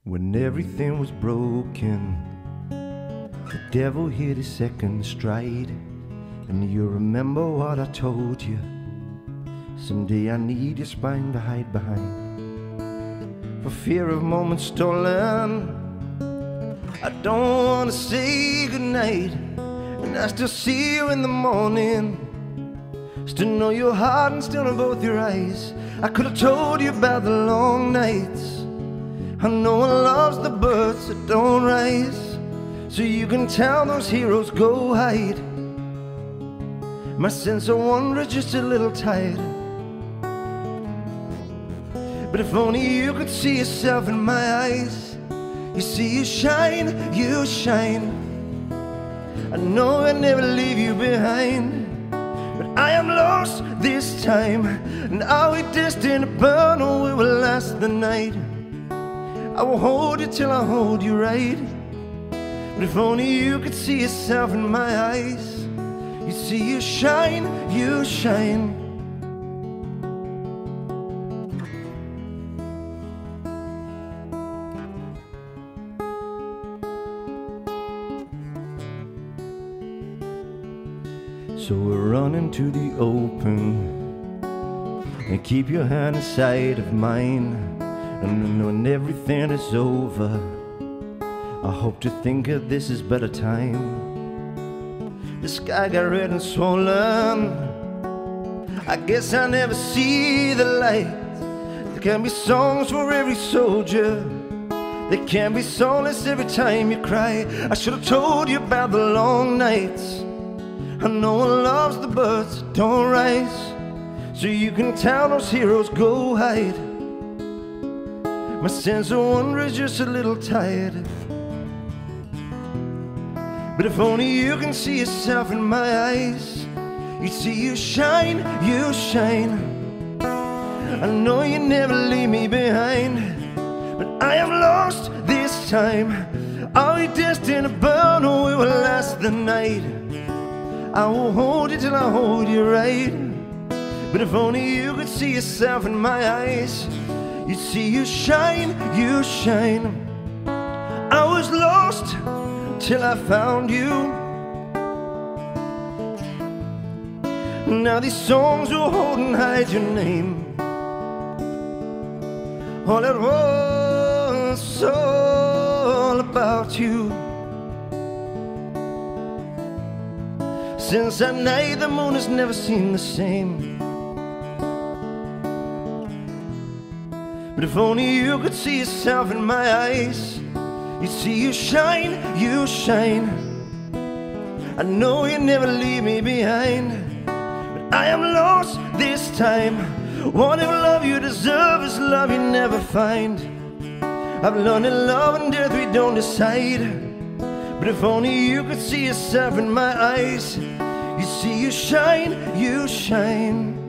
When everything was broken, the devil hit his second stride. And you remember what I told you, someday I need your spine to hide behind. For fear of moments stolen, I don't want to say goodnight. And I still see you in the morning, still know your heart and still know both your eyes. I could have told you about the long nights. I know one loves the birds that don't rise, so you can tell those heroes go hide. My sense of wonder is just a little tired, but if only you could see yourself in my eyes. You see, you shine, you shine. I know I'd never leave you behind, but I am lost this time. And are we destined to burn, or we will last the night? I will hold you till I hold you right, but if only you could see yourself in my eyes. You see, you shine, you shine. So we're running to the open, and keep your hand inside of mine. And when everything is over, I hope to think that this is better time. The sky got red and swollen, I guess I never see the light. There can be songs for every soldier, there can be solace every time you cry. I should have told you about the long nights. I know one loves the birds that don't rise, so you can tell those heroes go hide. My sense of wonder is just a little tired, but if only you can see yourself in my eyes. You see, you shine, you shine. I know you never leave me behind, but I am lost this time. Are we destined to burn, or we will last the night? I will hold you till I hold you right, but if only you could see yourself in my eyes. You see, you shine, you shine. I was lost till I found you. Now these songs will hold and hide your name. All it was all about you. Since that night the moon has never seemed the same. But if only you could see yourself in my eyes. You see, you shine, you shine. I know you never leave me behind, but I am lost this time. What if love you deserve is love you never find? I've learned that love and death we don't decide, but if only you could see yourself in my eyes. You see, you shine, you shine.